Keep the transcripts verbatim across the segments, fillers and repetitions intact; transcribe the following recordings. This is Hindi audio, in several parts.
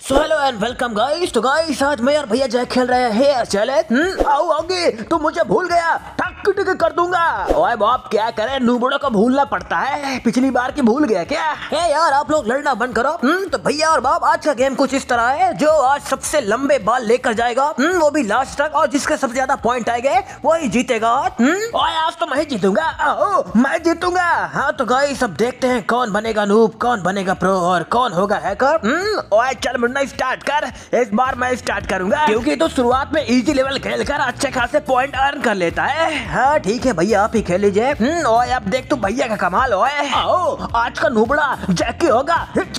So hello and welcome guys. तो गाइस आज मैं और भैया जैक खेल रहे हैं चैलेंज। आओ आगे, तू मुझे भूल गया, ठक टिक कर दूंगा। ओए बाप क्या करे, नूबड़ों को भूलना पड़ता है। पिछली बार की भूल गया क्या? हे यार आप लोग लड़ना बंद करो। हम्म तो भैया और बाप आज का गेम कुछ इस तरह है, जो आज सबसे लंबे बाल लेकर जाएगा हम्म वो भी लास्ट तक, और जिसके सबसे ज्यादा पॉइंट आएंगे वही जीतेगा। हम्म और आज तो मैं जीतूंगा। आओ मैं जीतूंगा। हाँ तो गाइस अब देखते हैं कौन बनेगा नूब, कौन बनेगा प्रो और कौन होगा हैकर। हम्म ओए चल मुन्ना स्टार्ट कर। इस बार मैं स्टार्ट करूंगा क्योंकि तो शुरुआत में इजी लेवल खेलकर अच्छे खासे पॉइंट अर्न कर लेता है। हाँ ठीक है भैया आप ही खेल लीजिए। हम्म ओए अब देख तू भैया का कमाल। ओए आओ आज का नूबड़ा जैकी होगा।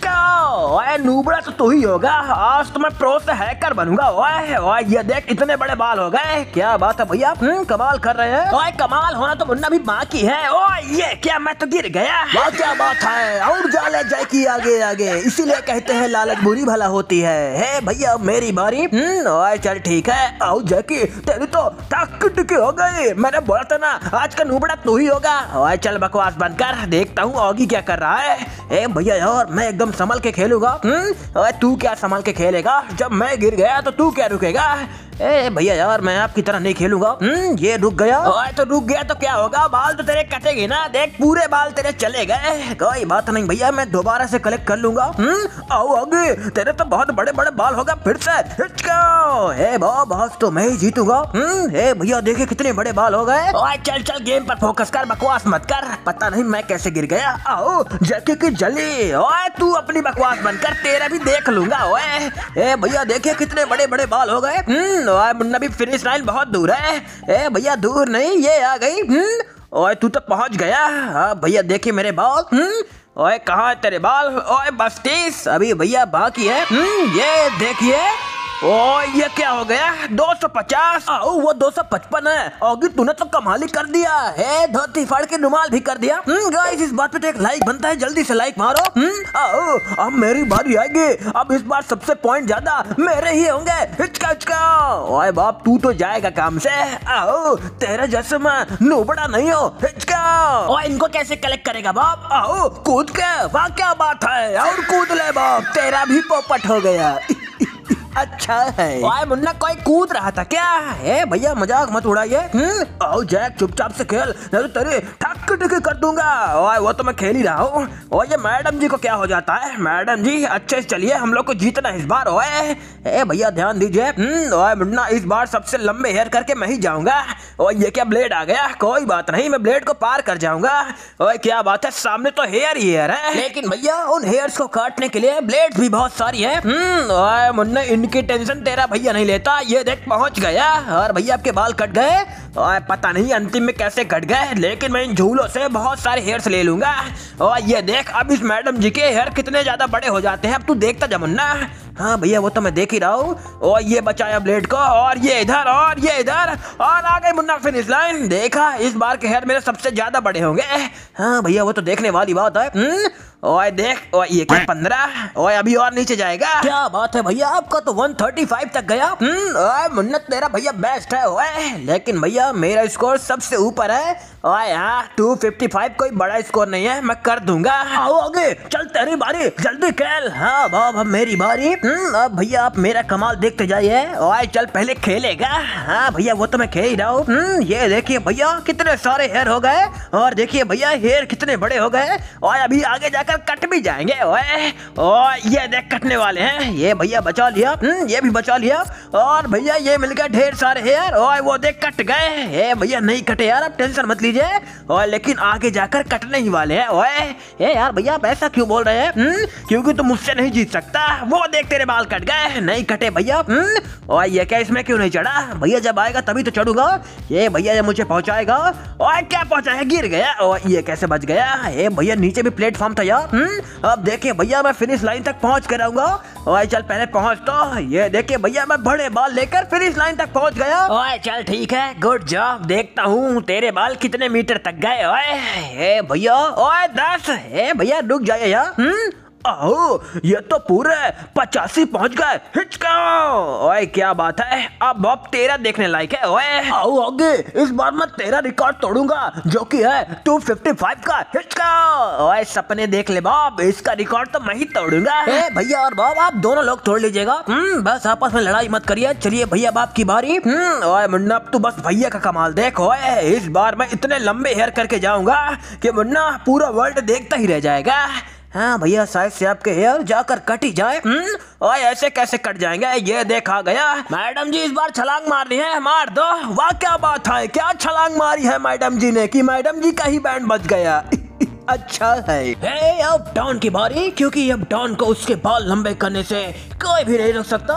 ओए नूबड़ा तो तू ही होगा। आज तो मैं प्रो से हैकर बनूंगा। ओए ओए ये देख इतने बड़े बाल हो गए, क्या बात है भैया। हम्म कमाल कर रहे हैं। ओए कमाल होना तो मुन्ना भी बाकी है। ओए ये क्या मैं तो गिर गया। वाह क्या बात है, और जाले जैकी आगे आगे, इसीलिए कहते हैं लालच बुरी भला होती है। हे भैया मेरी बारी। हम्म ओए चल ठीक है। आओ जैकी तेरी तो टक टिक हो गई। मैंने बोला था ना आज का नूबड़ा तू ही होगा। ओए चल बकवास बंद कर, देखता हूँ ऑगी क्या कर रहा है। ए भैया यार मैं एकदम संभल के खेलूंगा। हम्म ओए तू क्या संभल के खेलेगा, जब मैं गिर गया तो तू क्या रुकेगा। ए भैया यार मैं आपकी तरह नहीं खेलूंगा। हम्म ये रुक गया। ओए तो रुक गया तो क्या होगा, बाल तो तेरे कटेंगे ना। देख पूरे बाल तेरे चले गए। कोई बात नहीं भैया, मैं दोबारा से कलेक्ट कर लूंगा। हम्म आओ आगे, तेरे तो बहुत बड़े बड़े बाल होगा फिर से। हे बाब आज तो मैं ही जीतूंगा। हम्म हे भैया देखिए कितने बड़े बाल हो गए। ओए चल चल गेम पर फोकस कर, बकवास मत कर। पता नहीं मैं कैसे गिर गया। आओ जैकी की जली। ओए तू अपनी बकवास बंद कर, तेरा भी देख लूंगा। ओए ए भैया देखिए कितने बड़े बड़े बाल हो गए। हम्म मुन्ना भी फिनिश लाइन बहुत दूर है। ए भैया दूर नहीं, ये आ गई। हम्म ओए तू तो पहुंच गया। हाँ भैया देखिए मेरे बाल। हम्म ओए कहाँ है तेरे बाल। ओए बस तीस, अभी भैया बाकी है। हम्म ये देखिए। ओ ये क्या हो गया, दो सौ पचास। आओ वो दो सौ पचपन है। ओगी तूने तो कमाल ही कर दिया है, धोती फाड़ के रुमाल भी कर दिया। हम्म गाइस इस बात पे तो एक लाइक बनता है, जल्दी से लाइक मारो। हम्म आओ अब मेरी बारी आएगी। अब इस बार सबसे पॉइंट ज्यादा मेरे ही होंगे। हिचका हिचका। ओए बाप तू तो जाएगा काम से। आओ तेरे जैसे मैं नूबड़ा नहीं हो। हिचका। ओए इनको कैसे कलेक्ट करेगा बाप। आओ कूद के, वाह क्या बात है, और कूद ले बाप, तेरा भी पोपट हो गया। अच्छा है। ओए मुन्ना कोई कूद रहा था क्या? है भैया मजाक मत उड़ाइए। हम्म आओ जैक चुपचाप से खेल, नहीं तो तेरे ठक टिक कर दूंगा। ओए वो तो मैं खेल ही रहा हूँ। ओए ये मैडम जी को क्या हो जाता है। मैडम जी अच्छे से चलिए, हम लोग को जीतना इस बार। ओए ए भैया ध्यान दीजिए। हम्म ओए मुन्ना इस बार सबसे लंबे हेयर करके मैं ही जाऊंगा। ओए ये क्या ब्लेड आ गया, कोई बात नहीं मैं ब्लेड को पार कर जाऊंगा। ओए क्या बात है, सामने तो हेयर ही हेयर है, लेकिन भैया उन हेयर्स को काटने के लिए ब्लेड भी बहुत सारी है। हम्म ओए मुन्ना की टेंशन तेरा भैया नहीं लेता। ये देख पहुंच गया, और भैया आपके बाल कट गए। और पता नहीं अंतिम में कैसे कट गए, लेकिन मैं इन झूलों से बहुत सारे हेयर्स ले लूंगा। और ये देख अब इस मैडम जी के हेयर कितने ज्यादा बड़े हो जाते हैं। अब तू देखता जा मुन्ना। हाँ भैया वो तो मैं देख ही रहा हूँ। और ये बचाया ब्लेड को, और ये इधर, और ये इधर, और आ गई मुन्ना फिनिश लाइन। देखा इस बार के हेयर मेरे सबसे ज्यादा बड़े होंगे। हाँ भैया वो तो देखने वाली बात है। हम्म ओए देख, ओए ये क्या पंद्रह। ओए अभी और नीचे जाएगा। क्या बात है भैया, आपका तो एक सौ पैंतीस तक गया। हम्म ओए मुन्ना तेरा भैया बेस्ट है। ओए लेकिन भैया मेरा स्कोर सबसे ऊपर है। ओए हाँ दो सौ पचपन कोई बड़ा स्कोर नहीं है, मैं कर दूंगा। आओ आगे चल तेरी बारी, जल्दी खेल। हाँ बाब अब मेरी बारी। हम्म अब भैया आप मेरा कमाल देखते जाइए। ओए चल पहले खेलेगा। हाँ भैया वो तो मैं खेल ही रहा हूँ। हम्म ये देखिए भैया कितने सारे हेयर हो गए, और देखिए भैया हेयर कितने बड़े हो गए। और अभी आगे जाकर कट भी जाएंगे। ओए ओए ये देख कटने वाले हैं। ये भैया बचा लिया। हम्म ये भी बचा लिया, और भैया ये मिल गए ढेर सारे हेयर। ओए वो देख कट गए। ए भैया नहीं कटे यार, आप टेंशन मत लीजिए। और लेकिन आगे जाकर कटने ही वाले हैं। ओए ए यार भैया आप ऐसा क्यों बोल रहे हैं। हम्म क्योंकि तुम मुझसे नहीं जीत सकता। वो देख तेरे बाल कट गए, नहीं कटे भैया। हम्म और ये क्या इसमें क्यों नहीं चढ़ा। भैया जब आएगा तभी तो चढ़ूंगा। ये भैया ये मुझे पहुंचाएगा। और क्या पहुंचाएगा, गिर गया। और ये कैसे बच गया। ए भैया नीचे भी प्लेटफॉर्म था यार। हम्म अब देखिए भैया मैं फिनिश लाइन तक पहुंच कर आऊंगा। ओए चल पहले पहुंच तो। ये देखिए भैया मैं बड़े बाल लेकर फिनिश लाइन तक पहुंच गया। ओए चल ठीक है, गुड जॉब। देखता हूँ तेरे बाल कितने मीटर तक गए। ओए ए भैया, ओए दस। ए भैया रुक जाइए यार। हम्म आओ ये तो पूरे पचासी पहुंच गए। हिचकाओ। ओए क्या बात है, अब बॉब तेरा देखने लायक है। ओए आओ आगे, इस बार मैं तेरा रिकॉर्ड तोड़ूंगा जो कि है दो सौ पचपन का। हिचकाओ। ओए सपने देख ले बॉब, इसका रिकॉर्ड तो मैं ही तोड़ूंगा। ए भैया और बॉब आप दोनों लोग तोड़ लीजिएगा। हम्म बस आपस में लड़ाई मत करिए। चलिए भैया बाप की बारी। हम्म ओए मुन्ना अब तू बस भैया का कमाल देख। ओए इस बार मैं इतने लंबे हेयर करके जाऊंगा कि मुन्ना पूरा वर्ल्ड देखता ही रह जाएगा। हाँ भैया साइज से आपके हेयर जाकर कट ही जाए। हम्म ओए ऐसे कैसे कट जाएंगे, ये देखा गया। मैडम जी इस बार छलांग मारनी है, मार दो। वाह क्या बात है, क्या छलांग मारी है मैडम जी ने कि मैडम जी का ही बैंड बज गया। अच्छा है। हे अब डॉन की बारी, क्योंकि अब डॉन को उसके बाल लंबे करने से कोई भी नहीं रोक सकता।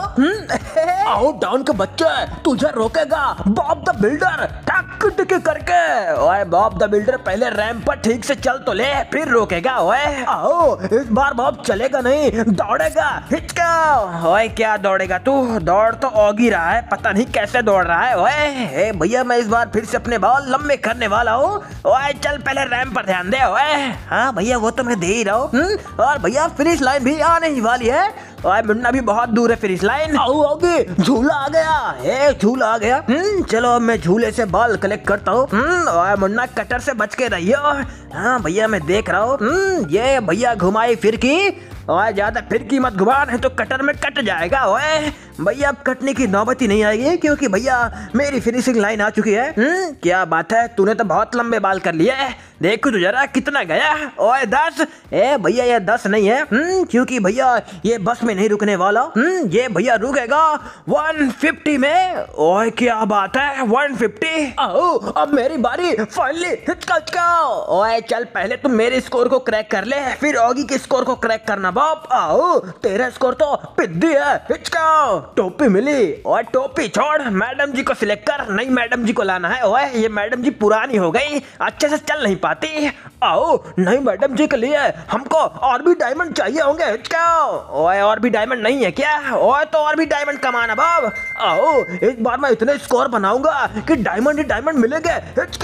आओ डॉन के बच्चे, तुझे रोकेगा बॉब द बिल्डर टक टिक करके। ओए बॉब द बिल्डर पहले रैंप पर ठीक से चल तो ले, फिर रोकेगा। ओए आओ इस बार बॉब चलेगा नहीं, दौड़ेगा। हिचका। ओए क्या दौड़ेगा तू, दौड़ तो ओगी रहा है, पता नहीं कैसे दौड़ रहा है। ओए भैया मैं इस बार फिर से अपने बाल लंबे करने वाला हूँ। ओए चल पहले रैंप पर ध्यान दे। ओए हाँ भैया वो तो मैं दे ही रहा हूँ। और भैया फिनिश लाइन भी आने ही वाली है। और मुन्ना भी बहुत दूर है फिनिश लाइन। आओ आगे, झूला आ गया। ए झूला आ गया। हम्म चलो मैं झूले से बाल कलेक्ट करता हूँ। हम्म और मुन्ना कटर से बच के रहियो। हाँ भैया मैं देख रहा हूँ। हम्म ये भैया घुमाई फिर की, और ज्यादा फिर की मत घुमा, नहीं तो कटर में कट जाएगा। ओए भैया अब कटने की नौबत ही नहीं आएगी, क्योंकि भैया मेरी फिनिशिंग लाइन आ चुकी है। हम्म क्या बात है, तूने तो बहुत लंबे बाल कर लिए। देखो तो जरा कितना गया। ओए दस। ए भैया ये दस नहीं है। हम्म क्योंकि भैया ये बस में नहीं रुकने वाला। हम्म ये भैया रुकेगा एक सौ पचास में। ओए क्या बात है, एक सौ पचास। आओ अब मेरी बारी फाइनली। हिचका हिचका। ओए चल पहले तुम मेरे स्कोर को क्रैक कर ले, फिर ऑगी के स्कोर को क्रैक करना बॉब। आओ तेरा स्कोर तो पिद्दी है। हिचका। टोपी मिली। और टोपी छोड़, मैडम जी को सिलेक्ट कर। नहीं मैडम जी को लाना है। ओए ये मैडम जी पुरानी हो गई, अच्छे से चल नहीं पाती। आओ नहीं मैडम जी के लिए हमको और भी डायमंड चाहिए होंगे। ओए और भी डायमंड नहीं है क्या? ओए तो और भी डायमंड कमाना बाब। आओ इस बार मैं इतने स्कोर बनाऊंगा कि डायमंड ही डायमंड मिलेंगे।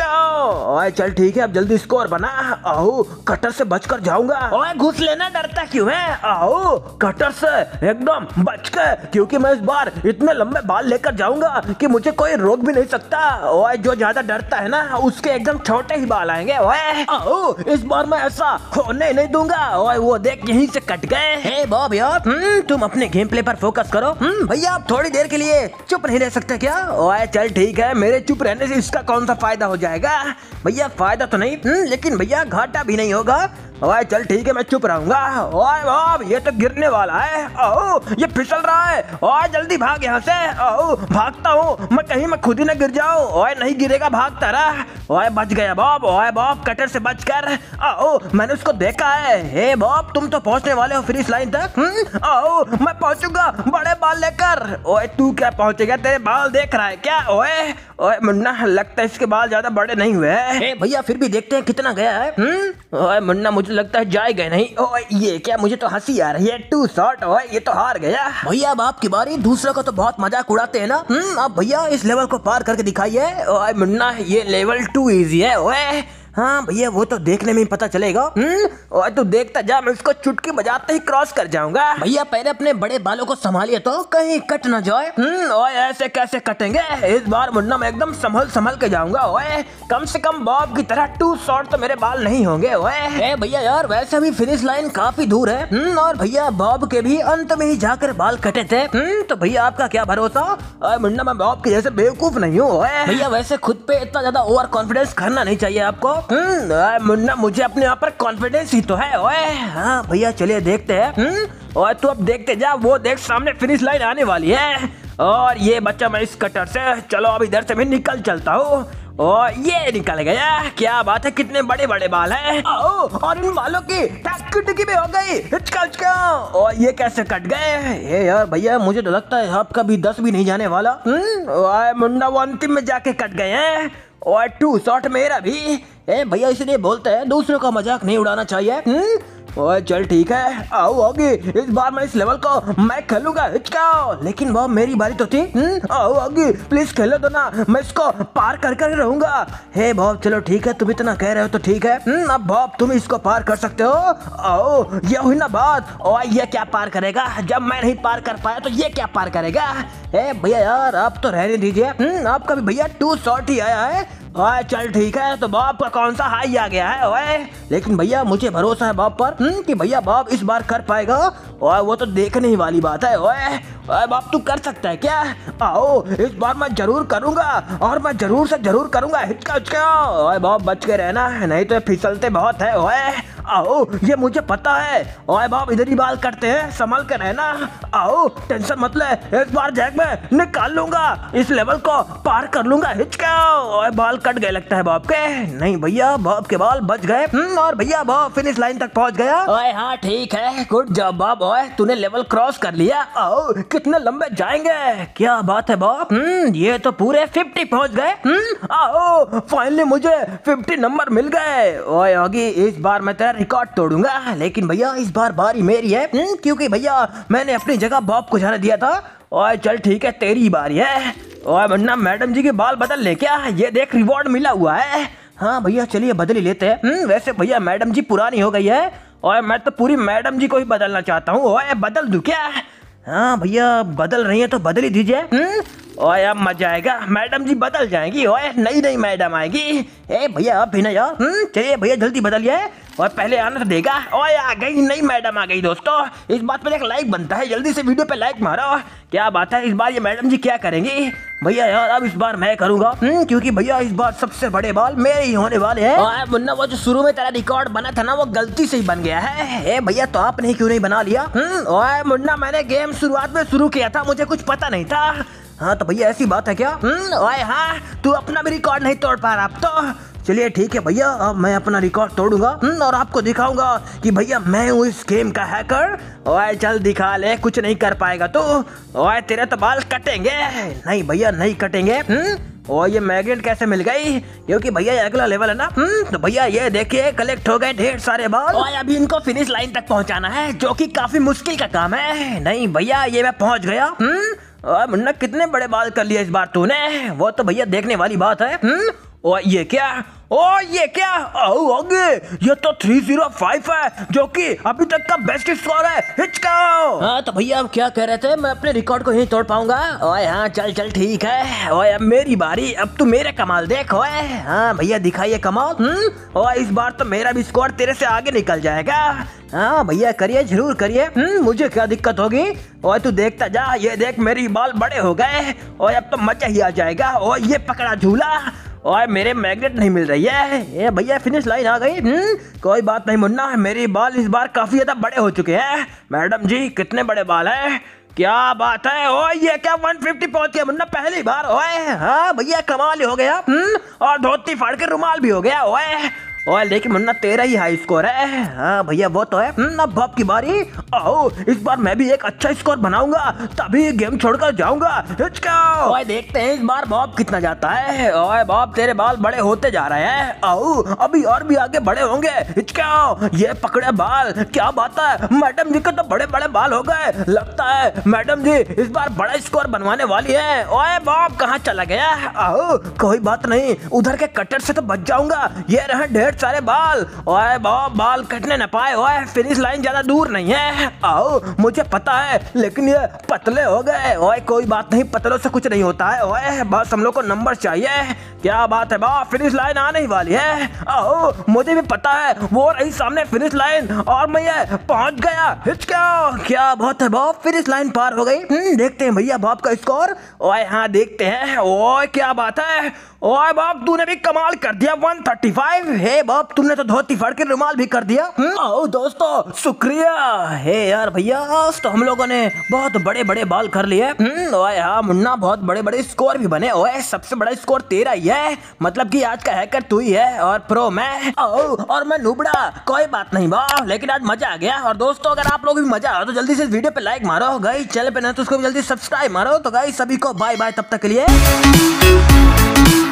ओए चल ठीक है अब जल्दी स्कोर बना। आओ कटर से बचकर जाऊंगा। ओए घुस लेना, डरता क्यों है? आओ कटर से एकदम बच के, क्योंकि मैं इस बार इतने लंबे बाल लेकर जाऊंगा कि मुझे कोई रोक भी नहीं सकता। ओए जो ज्यादा डरता है ना उसके एकदम छोटे ही बाल आएंगे। ओए आओ इस बार मैं ऐसा होने नहीं दूंगा। ओए वो देख यहीं से कट गए। हे बॉब यार हम्म तुम अपने गेम प्ले पर फोकस करो। हम्म भैया आप थोड़ी देर के लिए चुप नहीं रह सकते क्या? ओए चल ठीक है, मेरे चुप रहने से इसका कौन सा फायदा हो जाएगा? भैया फायदा तो नहीं, लेकिन भैया घाटा भी नहीं होगा। ओए चल ठीक है मैं चुप रहूंगा। ओए बॉब ये तो गिरने वाला है। आओ ये फिसल रहा है। ओए जल्दी भाग यहाँ से। आओ भागता हूँ मैं, कहीं मैं खुद ही ना गिर जाऊँ। ओए नहीं गिरेगा, भागता रहा। ओए बच गया बॉब। ओए बॉब कटर से बचकर। आओ मैंने उसको देखा है। हे बॉब तुम तो पहुँचने वाले हो फिनिश लाइन तक। हम्म आओ मैं पहुँचूंगा बड़े बाल लेकर। ओए तू क्या पहुँचेगा, तेरे बाल देख रहा है क्या? ओए ओए मुन्ना लगता है इसके बाल ज्यादा बड़े नहीं हुए हैं। भैया फिर भी देखते हैं कितना गया है। हम्म ओए मुन्ना मुझे लगता है जाएगा नहीं। ओए ये क्या, मुझे तो हंसी आ रही है। Two shot. ओए ये तो हार गया। भैया अब आपकी बारी। दूसरे को तो बहुत मजाक उड़ाते हैं ना। हम्म अब भैया इस लेवल को पार करके दिखाइए। ओए मुन्ना ये लेवल टू इजी है। ओए हाँ भैया वो तो देखने में ही पता चलेगा। हम्म और तू देखता जा, मैं इसको चुटकी बजाते ही क्रॉस कर जाऊंगा। भैया पहले अपने बड़े बालों को संभालिए तो कहीं कट ना जाए। हम्म ओए ऐसे कैसे कटेंगे? इस बार मुन्ना मैं एकदम संभल संभल के जाऊंगा। ओए कम से कम बॉब की तरह टू शॉट तो मेरे बाल नहीं होंगे। ओए भैया यार वैसे भी फिनिश लाइन काफी दूर है। हम्म और भैया बॉब के भी अंत में ही जाकर बाल कटे थे। हम्म तो भैया आपका क्या भरोसा? मुन्ना मैं बॉब के जैसे बेवकूफ नहीं हूँ। भैया वैसे खुद पे इतना ज्यादा ओवर कॉन्फिडेंस करना नहीं चाहिए आपको। हम्म मुन्ना मुझे अपने आप पर कॉन्फिडेंस ही तो है। ओए हाँ भैया चलिए देखते हैं। हम्म और तू अब देखते जा, वो देख सामने फिनिश लाइन आने वाली है। और ये बच्चा मैं इस कटर से, चलो अब इधर से भी निकल चलता हूँ। और ये निकल गया। क्या बात है, कितने बड़े बड़े बाल हैं। आओ और इन बालों की टक्की भी हो गई। हिचका हिचका। और ये कैसे कट गए? ये यार भैया मुझे तो लगता है आपका भी दस भी नहीं जाने वाला। हम्म मुन्ना वो अंतिम में जाके कट गए हैं। और टू शॉट मेरा भी। ए भैया इसलिए बोलते हैं दूसरों का मजाक नहीं उड़ाना चाहिए। हम्म ओए चल ठीक है, आओ आगे, इस बार मैं इस लेवल को मैं खेलूंगा। हिचकाओ, लेकिन वो मेरी बारी तो थी। आओ आगे, प्लीज खेलो दो ना, मैं इसको पार कर कर रहूंगा। हे बॉब चलो ठीक है, तुम इतना कह रहे हो तो ठीक है। अब बॉब तुम इसको पार कर सकते हो। आओ, ये हुई ना बात। ओए ये क्या पार करेगा, जब मैं नहीं पार कर पाया तो ये क्या पार करेगा। ए भैया यार आप तो रहने दीजिए, आपका भी भैया टू शॉट ही आया है। ओए चल ठीक है, तो बॉब का कौन सा हाई आ गया है। ओए लेकिन भैया मुझे भरोसा है बॉब पर कि भैया बॉब इस बार कर पाएगा। ओए वो तो देखने ही वाली बात है। ओए ओए बॉब तू कर सकता है क्या। आओ इस बार मैं जरूर करूंगा और मैं जरूर से जरूर करूंगा। हिचका हिचका। ओए बॉब बच के रहना, नहीं तो फिसलते बहुत है। ओए आओ, ये मुझे पता है। ओए बॉब इधर ही बाल कटते हैं, संभल के रहना। आओ टेंशन मत ले, इस बार जैक में निकाल लूंगा, इस लेवल को पार कर लूंगा। हिचका। ओए बाल कट गए लगता है बॉब के। नहीं भैया बॉब के बाल बच गए और भैया बॉब फिनिश लाइन तक पहुंच गया। ओए हाँ ठीक है, गुड जॉब बॉब। ओए तूने लेवल क्रॉस कर लिया। आओ कितने लंबे जाएंगे, क्या बात है बॉब। ये तो पूरे फिफ्टी पहुंच गए। आओ फाइनली मुझे फिफ्टी नंबर मिल गए। ओए होगी इस बार मैं तेरा रिकॉर्ड तोड़ूंगा, लेकिन भैया इस बार बारी मेरी है क्योंकि भैया मैंने अपनी जगह बॉब को जाने दिया था। ओए चल ठीक है, तेरी बारी है। ओए वरना मैडम जी के बाल बदल ले क्या, ये देख रिवॉर्ड मिला हुआ है। हाँ भैया चलिए बदल ही लेते हैं। वैसे भैया मैडम जी पुरानी हो गई है और मैं तो पूरी मैडम जी को ही बदलना चाहता हूँ। ओए बदल दूं क्या। हाँ भैया बदल रही है तो बदल ही दीजिए। ओए अब मजा आएगा, मैडम जी बदल जाएंगी। ओए नई नई मैडम आएगी। ए भैया अब भी ना यार, चलिए भैया जल्दी बदलिए और पहले आना तो देगा। ओए आ गई नई मैडम आ गई। दोस्तों इस बात पर एक लाइक बनता है, जल्दी से वीडियो पे लाइक मारो। क्या बात है, इस बार ये मैडम जी क्या करेंगी। भैया यार अब इस बार मैं करूंगा क्योंकि भैया इस बार सबसे बड़े बाल मेरे ही होने वाले हैं। ओए मुन्ना वो जो शुरू में तेरा रिकॉर्ड बना था ना, वो गलती से ही बन गया है। ए भैया तो आपने क्यों नहीं बना लिया। ओए मुन्ना मैंने गेम शुरुआत में शुरू किया था, मुझे कुछ पता नहीं था। हाँ तो भैया ऐसी बात है क्या। ओए हाँ तू अपना भी रिकॉर्ड नहीं तोड़ पा रहा अब तो। चलिए ठीक है भैया, अब मैं अपना रिकॉर्ड तोड़ूंगा और आपको दिखाऊंगा कि भैया मैं हूँ इस गेम का हैकर। ओए चल दिखा ले, कुछ नहीं कर पाएगा तो। ओए तेरे तो बाल कटेंगे। नहीं भैया नहीं कटेंगे। और ये मैग्नेट कैसे मिल गई, क्योंकि भैया अगला लेवल है ना। तो भैया ये देखिए कलेक्ट हो गए ढेर सारे बाल और अभी इनको फिनिश लाइन तक पहुंचाना है, जो कि काफी मुश्किल का काम है। नहीं भैया ये मैं पहुंच गया। और मुन्ना कितने बड़े बाल कर लिए इस बार तूने, वो तो भैया देखने वाली बात है। हम्म और ये क्या, ओ ये क्या, आओ आगे, ये तो थ्री जीरो फाइव है, जो कि अभी तक का बेस्ट स्कोर है। हिचकाओ। हाँ तो भैया अब क्या कह रहे थे, मैं अपने रिकॉर्ड को ही तोड़ पाऊंगा। ओए हाँ चल चल ठीक है। ओए अब मेरी बारी, अब तू मेरे कमाल देख। ओए हाँ भैया दिखाइए कमाल। हम्म और इस बार तो मेरा भी स्कोर तेरे से आगे निकल जाएगा। हाँ भैया करिए जरूर करिए। हम्म मुझे क्या दिक्कत होगी। ओए तू देखता जा, ये देख मेरी बाल बड़े हो गए और अब तो मजा ही आ जाएगा। और ये पकड़ा झूला और मेरे मैग्नेट नहीं मिल रही है। ये भैया फिनिश लाइन आ गई। हम्म कोई बात नहीं मुन्ना, मेरे बाल इस बार काफी ज्यादा बड़े हो चुके हैं। मैडम जी कितने बड़े बाल हैं, क्या बात है। ओए ये क्या वन फिफ्टी पहुंच गया मुन्ना पहली बार। ओए हाँ भैया कमाल हो गया। हम्म और धोती फाड़ के रुमाल भी हो गया। ओए ओए लेकिन मुन्ना तेरा ही हाई स्कोर है। हाँ भैया वो तो है। अब बॉब की बारी। आओ इस बार मैं भी एक अच्छा स्कोर बनाऊंगा, तभी गेम छोड़कर जाऊंगा। ओए देखते हैं इस बार बॉब कितना जाता है। ओए बॉब तेरे बाल बड़े होते जा रहे हैं। आओ अभी और भी आगे बड़े होंगे। हिचकाओ, ये पकड़े बाल, क्या बात है, मैडम जी के तो बड़े बड़े बाल हो गए। लगता है मैडम जी इस बार बड़ा स्कोर बनवाने वाली है। ओए बॉब कहाँ चला गया। आओ कोई बात नहीं, उधर के कटर से तो बच जाऊंगा। ये रहे ढेर सारे बाल। ओए बॉब बाल कटने न पाए। ओए फिनिश लाइन ज्यादा दूर नहीं है। आओ मुझे पता है, लेकिन ये पतले हो गए। ओए कोई बात नहीं, पतलों से कुछ नहीं होता है। ओए बस हम लोग को नंबर चाहिए। क्या बात है बॉब, फिनिश लाइन आने ही वाली है। आओ मुझे भी पता है, वो रही सामने फिनिश लाइन और मैं ये पहुंच गया। हिचकाओ, क्या बात है बॉब, फिनिश लाइन पार हो गई। देखते हैं भैया बॉब का स्कोर। ओए हाँ देखते हैं। ओए क्या बात है, ओए बॉब तूने भी कमाल कर दिया, one thirty five. Hey Bob तुमने तो धोती फाड़ के रुमाल भी कर दिया। आओ दोस्तों शुक्रिया। हे यार भैया आज तो हम लोगों ने बहुत बड़े बड़े बाल कर लिए। ओए हाँ मुन्ना बहुत बड़े बड़े स्कोर भी बने। ओए सबसे बड़ा स्कोर तेरा ही है, मतलब कि आज का हैकर तू ही है और प्रो मैं। आओ और मैं नुबड़ा। कोई बात नहीं बॉब, लेकिन आज मजा आ गया। और दोस्तों अगर आप लोग भी मजा आ तो जल्दी से वीडियो पे लाइक मारो। गाइस चैनल पे नहीं तो उसको भी जल्दी सब्सक्राइब मारो। तो गाइस सभी को बाय बाय, तब तक के लिए।